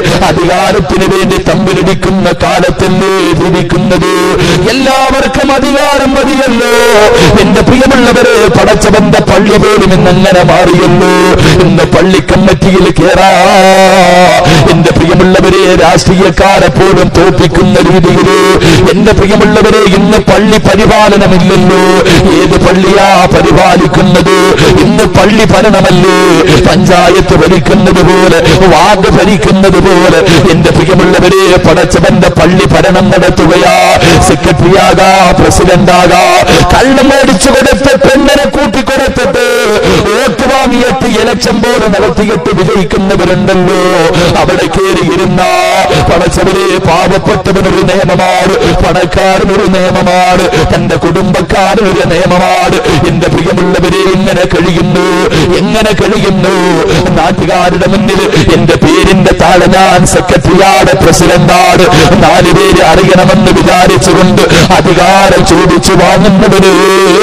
അധികാരത്തിന് വേണ്ടി തമ്മിലടിക്കുന്ന കാലത്തല്ലേ ജീവിക്കുന്നത്? എല്ലാവർക്കും അധികാരം മതിയല്ലോ. എന്റെ പ്രിയമുള്ളവരെ, പടച്ചവന്റെ പള്ളി പോലും ഇന്നങ്ങനെ മാറിയല്ലോ. ഇന്ന് പള്ളിക്കമ്മറ്റിയിൽ കേറാ, എന്റെ പ്രിയമുള്ളവരെ, രാഷ്ട്രീയക്കാരെ പോലും തോൽപ്പിക്കുന്ന രീതിയില് എന്റെ പ്രിയമുള്ളവരെ ഇന്ന് പള്ളി പരിപാലനമില്ലല്ലോ. ഏത് പള്ളിയാ പരിപാലിക്കുന്നത്? ഇന്ന് പള്ളി ഭരണമല്ലേ, പഞ്ചായത്ത് ഭരിക്കുന്നത് പോലെ, വാർഡ് ഭരിക്കുന്നത് പോലെ എന്റെ പ്രിയമുള്ളവരെ പടച്ചവന്റെ പള്ളി ഭരണം നടത്തുകയാ. സെക്രട്ടറിയാകാ, പ്രസിഡന്റാകാ, കള്ളം മേടിച്ചു കൊടുത്ത് പെണ്ണിനെ കൂട്ടിക്കൊടുത്തിട്ട് വോട്ട് വാങ്ങിയിട്ട് ഇലക്ഷൻ പോലെ നടത്തിയിട്ട് വിജയിക്കുന്നവരുണ്ടല്ലോ. അവിടെ കയറിയിരുന്ന പടച്ചവരെ പാവപ്പെട്ടവനൊരു നിയമമാണ്, പണക്കാരനൊരു നിയമമാണ്, തന്റെ കുടുംബക്കാരനൊരു നിയമമാണ്. എന്റെ പ്രിയമുള്ളവരെ എങ്ങനെ കഴിയുന്നു? എങ്ങനെ കഴിയുന്നു? നാട്ടുകാരുടെ മുന്നിൽ എന്റെ പേരിന്റെ താഴെ ഞാൻ സെക്രട്ടറിയാണ്, പ്രസിഡന്റാണ്, 4 പേര് അറിയണമെന്ന് വിചാരിച്ചുകൊണ്ട് അധികാരം ചോദിച്ചു വാങ്ങുന്നവര്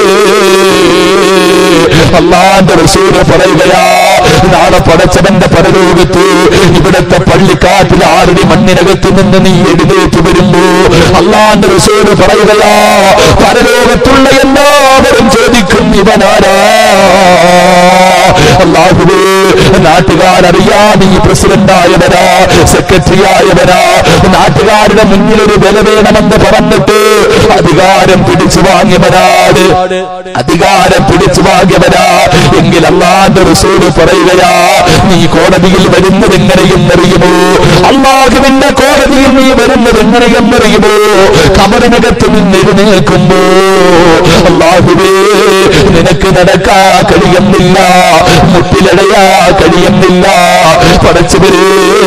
അല്ലാഹുവിന്റെ റസൂല് പറയുകയാ, നാളെ പടച്ചവന്റെ പരലോകത്ത് ഇവിടത്തെ പള്ളിക്കാട്ടിൽ ആരുടെ മണ്ണിനകത്ത് നിന്ന് നീ എഴുന്നേറ്റ് വരുമ്പോ അല്ലാഹുവിന്റെ റസൂല് പറയുകയാ, പരലോകത്തുള്ള എല്ലാവരും ചോദിക്കും, ഇവനാരാ? അല്ലാഹുവേ, നാട്ടുകാരറിയാ നീ പ്രസിഡന്റായവരാ, സെക്രട്ടറി ആയവരാ, നാട്ടുകാരുടെ മുന്നിലൊരു വില വേണമെന്ന് പറഞ്ഞിട്ട് അധികാരം പിടിച്ചു വാങ്ങിയവരാണ്, അധികാരം പിടിച്ചു വാങ്ങിയവരാ. എങ്കിൽ അല്ലാഹുവിന്റെ റസൂല് പറയുകയാ, നീ കോടതിയിൽ വരുന്നത് എങ്ങനെയെന്നറിയുമോ? അല്ലാഹുവിന്റെ കോടതിയിൽ നീ വരുന്നത് എങ്ങനെയെന്നറിയുമോ? ഖബറിനകത്ത് നിന്ന് എഴുന്നേൽക്കുമ്പോ അല്ലാഹുവേ, നിനക്ക് നടക്കാ കഴിയുന്നില്ല, മുട്ടിലടയാ കഴിയുന്നില്ല. പടച്ചവരേ,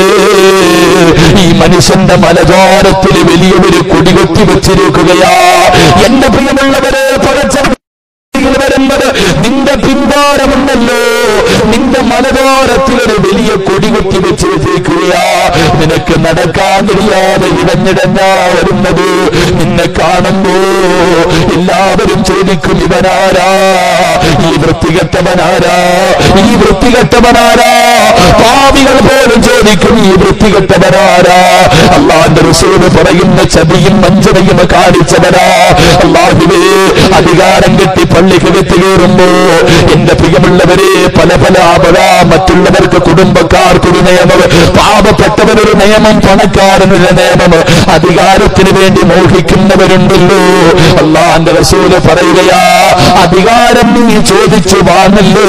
ഈ മനുഷ്യന്റെ മലദ്വാരത്തിൽ വലിയൊരു കൊടികൊത്തി വെച്ചിരിക്കുകയാ. എന്റെ പ്രിയമുള്ളവരെ, പടച്ചവർ വരുന്നത് നിന്റെ പിൻഭാരമുണ്ടല്ലോ, നിന്റെ മലദ്വാരത്തിലൊരു വലിയ കൊടികൊത്തി വെച്ച് വെച്ചിരിക്കുകയാ. നിനക്ക് നടക്കാൻ കഴിയാതെ ഇടഞ്ഞിടഞ്ഞാ വരുന്നത്. നിന്നെ കാണുമ്പോ എല്ലാവരും ചോദിക്കും, ഇവനാരാ? ഈ വൃത്തികെട്ടവനാരാ? ഈ വൃത്തികെട്ടവനാരാ? പാപികൾ പോലും ചോദിക്കും, ഈ വൃത്തികെട്ടവനാരാ? അല്ലാഹുവിന്റെ റസൂല് പറയുന്ന ചതിയും വഞ്ചനയും കാണിച്ചവരാ. അല്ലാഹുവേ, അധികാരം കെട്ടി പള്ളിക്കകത്ത് കയറുമ്പോ എന്റെ പ്രിയമുള്ളവരെ പല മറ്റുള്ളവർക്ക്, കുടുംബക്കാർക്കൊരു നിയമം, പാവപ്പെട്ടവനൊരു നിയമം, പണക്കാരനൊരു നിയമം, അധികാരത്തിന് വേണ്ടി മോഹിക്കുന്നവരുണ്ടല്ലോ. അല്ലാഹുവിന്റെ റസൂല് പറയുകയാ, അധികാരം നീ ചോദിച്ചു വാങ്ങല്ലേ,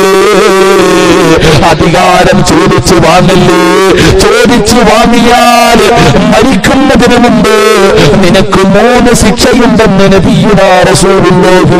അധികാരം ചോദിച്ചു വാങ്ങല്ലേ. ചോദിച്ചു വാങ്ങിയാൽ മരിക്കുന്നതിന് മുമ്പ് നിനക്ക് 3 ശിക്ഷയുണ്ടെന്ന് നബിയുനാ റസൂലുള്ളാഹി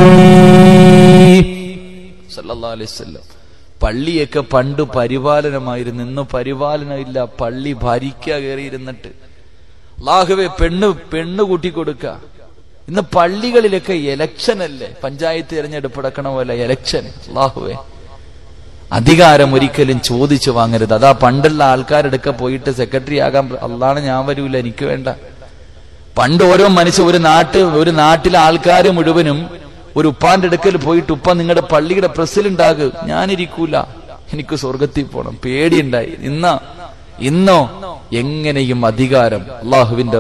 സ്വല്ലല്ലാഹു അലൈഹി വസല്ലം. പള്ളിയൊക്കെ പണ്ട് പരിപാലനമായിരുന്നു, ഇന്ന് പരിപാലനമില്ല. പള്ളി ഭരിക്കുക കയറിയിരുന്നിട്ട് അല്ലാഹുവേ പെണ്ണ് കൂട്ടിക്കൊടുക്ക. ഇന്ന് പള്ളികളിലൊക്കെ ഇലക്ഷൻ അല്ലേ, പഞ്ചായത്ത് തിരഞ്ഞെടുപ്പ് നടക്കണ പോലെ ഇലക്ഷൻ. അല്ലാഹുവേ, അധികാരം ഒരിക്കലും ചോദിച്ചു വാങ്ങരുത്. അതാ പണ്ടുള്ള ആൾക്കാരെടുക്ക പോയിട്ട് സെക്രട്ടറി ആകാൻ, അല്ലാഹ് ഞാൻ വരൂല, എനിക്ക് വേണ്ട. പണ്ട് ഓരോ മനുഷ്യ ഒരു നാട്ടിലെ ആൾക്കാർ മുഴുവനും ഒരു ഉപ്പാന്റെ അടുക്കൽ പോയിട്ട്, ഉപ്പ നിങ്ങളുടെ പള്ളിയുടെ പ്രസിഡന്റ് ആകു, ഞാനിരിക്കൂല, എനിക്ക് സ്വർഗത്തിൽ പോണം, പേടിയുണ്ടായി. ഇന്നോ എങ്ങനെയും അധികാരം. അള്ളാഹുവിന്റെ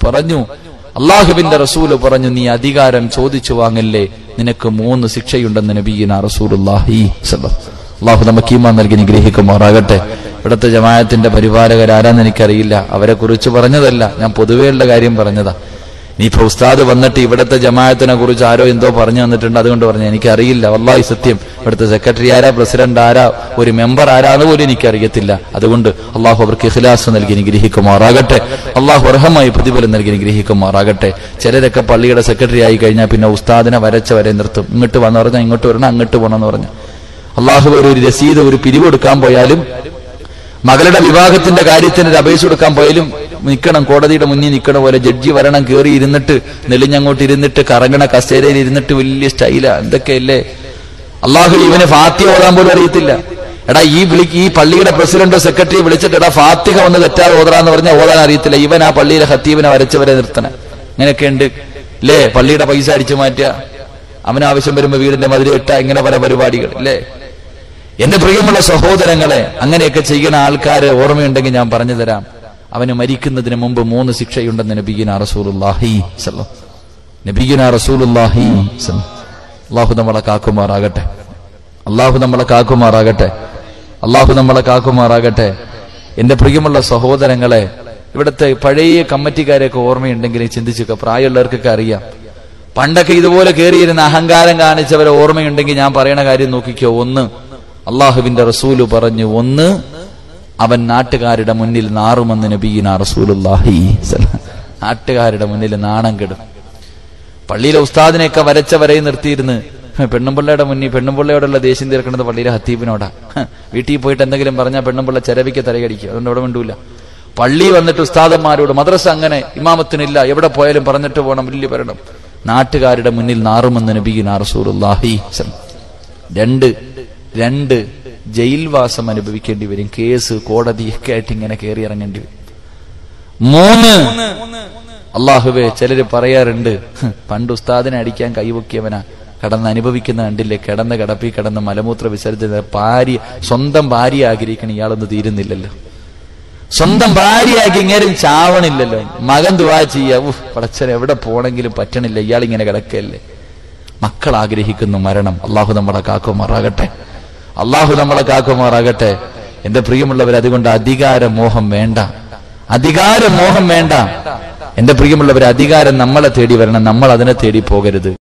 റസൂല് പറഞ്ഞു, നീ അധികാരം ചോദിച്ചു വാങ്ങല്ലേ, നിനക്ക് 3 ശിക്ഷയുണ്ടെന്ന് നബിയുനാ റസൂലുള്ളാഹി സ്വല്ലല്ലാഹു. അള്ളാഹു നമുക്ക് ഈമാൻ നൽകി നിഗ്രഹിക്കുമാറാകട്ടെ. ഇവിടുത്തെ ജമാഅത്തിന്റെ പരിപാലകരാരാന്ന് എനിക്കറിയില്ല, അവരെ കുറിച്ച് പറഞ്ഞതല്ല, ഞാൻ പൊതുവെയുള്ള കാര്യം പറഞ്ഞതാ. ഇനിയിപ്പോ ഉസ്താദ് വന്നിട്ട് ഇവിടുത്തെ ജമാഅത്തിനെ കുറിച്ച് ആരോ എന്തോ പറഞ്ഞു തന്നിട്ടുണ്ട്, അതുകൊണ്ട് പറഞ്ഞു. എനിക്കറിയില്ല, വല്ലാഹി സത്യം. ഇവിടുത്തെ സെക്രട്ടറി ആരാ, പ്രസിഡന്റ് ആരാ, ഒരു മെമ്പർ ആരാന്ന് പോലും എനിക്കറിയത്തില്ല. അതുകൊണ്ട് അള്ളാഹു അവർക്ക് ഇഖ്ലാസ് നൽകി നിഗ്രഹിക്കുമാറാകട്ടെ. അള്ളാഹു അർഹമായി പ്രതിഫലം നൽകി നിഗ്രഹിക്കുമാറാകട്ടെ. ചിലരൊക്കെ പള്ളിയുടെ സെക്രട്ടറി ആയി കഴിഞ്ഞാൽ പിന്നെ ഉസ്താദിനെ വരെ നിർത്തും. ഇങ്ങോട്ട് വന്ന് പറഞ്ഞാൽ ഇങ്ങോട്ട് വരണം, അങ്ങോട്ട് പോകണമെന്ന് പറഞ്ഞു. അള്ളാഹു ഒരു രസീത്, ഒരു പിരിവ് കൊടുക്കാൻ പോയാലും, മകളുടെ വിവാഹത്തിന്റെ കാര്യത്തിന് ഒരു അപേക്ഷ കൊടുക്കാൻ പോയാലും നിൽക്കണം, കോടതിയുടെ മുന്നിൽ നിൽക്കണ പോലെ ജഡ്ജി വരണം, കയറി ഇരുന്നിട്ട് നെളിഞ്ഞങ്ങോട്ട് ഇരുന്നിട്ട് കറങ്ങണ കസേരയിൽ ഇരുന്നിട്ട് വലിയ സ്റ്റൈലാ, എന്തൊക്കെയല്ലേ. അള്ളാഹു ഇവന് ഫാത്തിഹ ഓതാൻ പോലും അറിയത്തില്ല. എടാ ഈ പള്ളിയുടെ പ്രസിഡന്റോ സെക്രട്ടറിയോ വിളിച്ചിട്ട് എടാ ഫാത്തിഹ ഒന്ന് തെറ്റാതെ ഓതാന്ന് പറഞ്ഞാൽ ഓതാൻ അറിയത്തില്ല. ഇവൻ ആ പള്ളിയിലെ ഖത്തീബിനെ വരച്ചവരെ നിർത്തണം. ഇങ്ങനെയൊക്കെ ഉണ്ട് അല്ലേ. പള്ളിയുടെ പൈസ അടിച്ചു മാറ്റുക, അവനാവശ്യം വരുമ്പോ വീടിന്റെ മതിൽ കെട്ട, ഇങ്ങനെ പല പരിപാടികൾ അല്ലേ. എന്റെ പ്രിയമുള്ള സഹോദരങ്ങളെ, അങ്ങനെയൊക്കെ ചെയ്യുന്ന ആൾക്കാര് ഓർമ്മയുണ്ടെങ്കിൽ ഞാൻ പറഞ്ഞു തരാം. അവന് മരിക്കുന്നതിന് മുമ്പ് 3 ശിക്ഷയുണ്ടെന്ന് നബിയുനാ റസൂലുള്ളാഹി സ്വല്ലല്ലാഹു നബിയുനാ റസൂലുള്ളാഹി സ്വല്ലല്ലാഹു. അല്ലാഹു നമ്മളെ കാക്കുമാറാകട്ടെ, അല്ലാഹു നമ്മളെ കാക്കുമാറാകട്ടെ, അല്ലാഹു നമ്മളെ കാക്കുമാറാകട്ടെ. എന്റെ പ്രിയമുള്ള സഹോദരങ്ങളെ, ഇവിടുത്തെ പഴയ കമ്മിറ്റിക്കാരെയൊക്കെ ഓർമ്മയുണ്ടെങ്കിൽ ചിന്തിച്ചൊക്കെ, പ്രായമുള്ളവർക്കൊക്കെ അറിയാം. പണ്ടൊക്കെ ഇതുപോലെ കയറിയിരുന്ന അഹങ്കാരം കാണിച്ചവരെ ഓർമ്മയുണ്ടെങ്കിൽ ഞാൻ പറയണ കാര്യം നോക്കിക്കോ. ഒന്ന്, അള്ളാഹുവിന്റെ റസൂല് പറഞ്ഞു, ഒന്ന് അവൻ നാട്ടുകാരുടെ മുന്നിൽ നാറുമെന്ന് നബിയുനാ റസൂലുള്ളാഹി സ്വല്ലല്ലാഹു. നാട്ടുകാരുടെ മുന്നിൽ നാണം കെടും. പള്ളിയിലെ ഉസ്താദിനെയൊക്കെ വരയും നിർത്തിയിരുന്ന് പെണ്ണുമ്പിള്ളയുടെ മുന്നിൽ പെണ്ണുമ്പിള്ളയോടുള്ള ദേഷ്യം തീർക്കുന്നത് പള്ളിയിലെ ഹത്തീബിനോടാ. വീട്ടിൽ പോയിട്ട് എന്തെങ്കിലും പറഞ്ഞാൽ പെണ്ണുമ്പിള്ള ചെരവിക്ക് തലകടിക്കുക. അതുകൊണ്ട് അവിടെ മിണ്ടൂല. പള്ളി വന്നിട്ട് ഉസ്താദന്മാരോട്, മദ്രസ അങ്ങനെ ഇമാമത്തിനില്ല, എവിടെ പോയാലും പറഞ്ഞിട്ട് പോകണം, വലിയ പറയണം. നാട്ടുകാരുടെ മുന്നിൽ നാറുമെന്ന് നബിയുനാ റസൂലുള്ളാഹി സ്വല്ലല്ലാഹു. രണ്ട് ജയിൽവാസം അനുഭവിക്കേണ്ടി വരും. കേസ്, കോടതി ഒക്കെ ആയിട്ട് ഇങ്ങനെ കയറി ഇറങ്ങേണ്ടി വരും. 3, അള്ളാഹുവേ, ചിലര് പറയാറുണ്ട്, പണ്ട് ഉസ്താദിനെ അടിക്കാൻ കൈവക്കിയവനാ കടന്ന് അനുഭവിക്കുന്ന കണ്ടില്ലേ, കിടന്ന കിടപ്പി കിടന്ന് മലമൂത്ര വിസർജന. സ്വന്തം ഭാര്യ ആഗ്രഹിക്കണം, ഇയാളൊന്നും തീരുന്നില്ലല്ലോ. സ്വന്തം ഭാര്യയാക്കി ഇങ്ങേരും ചാവണില്ലല്ലോ. മകൻ ദുആ ചെയ്യാ, പടച്ചൻ എവിടെ പോണെങ്കിലും പറ്റണില്ല, ഇയാളിങ്ങനെ കിടക്കല്ലേ. മക്കൾ ആഗ്രഹിക്കുന്നു മരണം. അള്ളാഹു നമ്മളെ കാക്കുമാറാകട്ടെ, അള്ളാഹു നമ്മളെ കാക്കുമാറാകട്ടെ. എന്റെ പ്രിയമുള്ളവർ, അതുകൊണ്ട് അധികാരമോഹം വേണ്ട, അധികാരമോഹം വേണ്ട. എന്റെ പ്രിയമുള്ളവർ, അധികാരം നമ്മളെ തേടി വരണം, നമ്മൾ അതിനെ തേടി പോകരുത്.